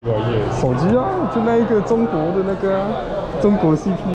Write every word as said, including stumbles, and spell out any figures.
手机啊，就那一个中国的那个啊，中国 C P